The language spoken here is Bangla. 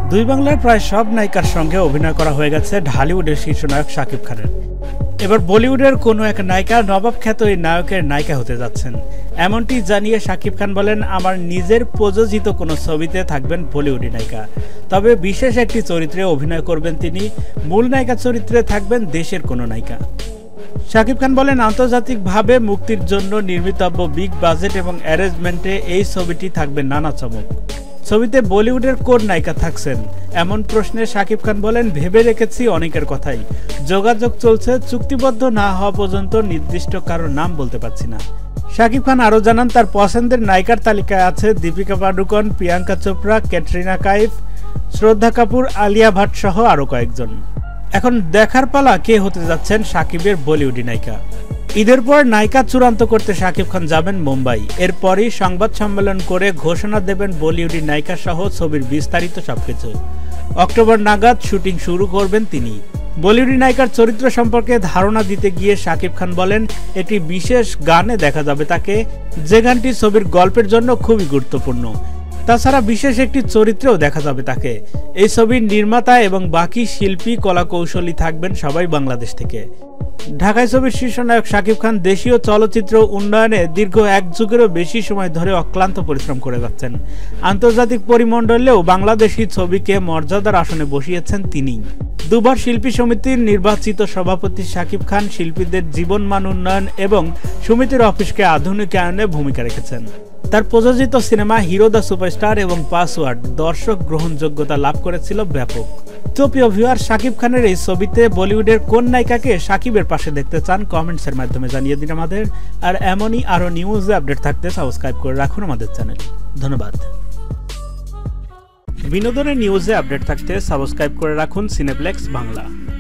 দুই বাংলার প্রায় সব নায়িকার সঙ্গে অভিনয় করা হয়ে গেছে ঢালিউডের শীর্ষ নায়ক শাকিব খানের। এবার বলিউডের কোনো এক নায়িকা নবাব খ্যাত এই নায়কের নায়িকা হতে যাচ্ছেন, এমনটি জানিয়ে শাকিব খান বলেন, আমার নিজের প্রযোজিত কোনো ছবিতে থাকবেন বলিউডি নায়িকা, তবে বিশেষ একটি চরিত্রে অভিনয় করবেন তিনি। মূল নায়িকা চরিত্রে থাকবেন দেশের কোনো নায়িকা। শাকিব খান বলেন, আন্তর্জাতিকভাবে মুক্তির জন্য নির্মিতব্য বিগ বাজেট এবং অ্যারেঞ্জমেন্টে এই ছবিটি থাকবে নানা চমক। ছবিতে বলিউডের কোন নায়িকা থাকছেন এমন প্রশ্নে শাকিব খান বলেন, ভেবে রেখেছি অনেকের কথাই, যোগাযোগ চলছে, চুক্তিবদ্ধ না হওয়া পর্যন্ত নির্দিষ্ট কারোর নাম বলতে পারছি না। শাকিব খান আরও জানান, তার পছন্দের নায়িকার তালিকায় আছে দীপিকা পাডুকোন, প্রিয়াঙ্কা চোপড়া, ক্যাটরিনা কাইফ, শ্রদ্ধা কাপুর, আলিয়া ভাট সহ আরও কয়েকজন। এখন দেখার পালা কে হতে যাচ্ছেন শাকিবের বলিউডি নায়িকা। ঈদের পর নায়িকা চূড়ান্ত করতে শাকিব খান যাবেন মুম্বাই। এরপরই সংবাদ সম্মেলন করে ঘোষণা দেবেন বলিউডি নায়িকা সহ ছবির বিস্তারিত সবকিছু। অক্টোবর নাগাদ শুটিং শুরু করবেন তিনি। বলিউডি নায়িকার চরিত্র সম্পর্কে ধারণা দিতে গিয়ে শাকিব খান বলেন, একটি বিশেষ গানে দেখা যাবে তাকে, যে গানটি ছবির গল্পের জন্য খুবই গুরুত্বপূর্ণ। তাছাড়া বিশেষ একটি চরিত্রেও দেখা যাবে তাকে। এই ছবির নির্মাতা এবং বাকি শিল্পী কলা কৌশলী থাকবেন সবাই বাংলাদেশ থেকে। ঢাকায় ছবির শীর্ষ নায়ক শাকিব খান দেশীয় চলচ্চিত্র উন্নয়নে দীর্ঘ এক যুগেরও বেশি সময় ধরে অক্লান্ত পরিশ্রম করে যাচ্ছেন। আন্তর্জাতিক পরিমণ্ডলেও বাংলাদেশি ছবিকে মর্যাদার আসনে বসিয়েছেন তিনি। দুবার শিল্পী সমিতির নির্বাচিত সভাপতি শাকিব খান শিল্পীদের জীবনমান উন্নয়ন এবং সমিতির অফিসকে আধুনিকায়নে ভূমিকা রেখেছেন। তার প্রযোজিত সিনেমা হিরো দ্য সুপারস্টার এবং পাসওয়ার্ড দর্শক গ্রহণযোগ্যতা লাভ করেছিল ব্যাপক। তো প্রিয় ভিউয়ার, শাকিব খানের এই ছবিতে বলিউডের কোন নায়িকাকে শাকিবের পাশে দেখতে চান কমেন্টসের মাধ্যমে জানিয়ে দিন আমাদের। আর এমনই আরও নিউজে আপডেট থাকতে সাবস্ক্রাইব করে রাখুন আমাদের চ্যানেল। ধন্যবাদ। বিনোদনের নিউজে আপডেট থাকতে সাবস্ক্রাইব করে রাখুন সিনেপ্লেক্স বাংলা।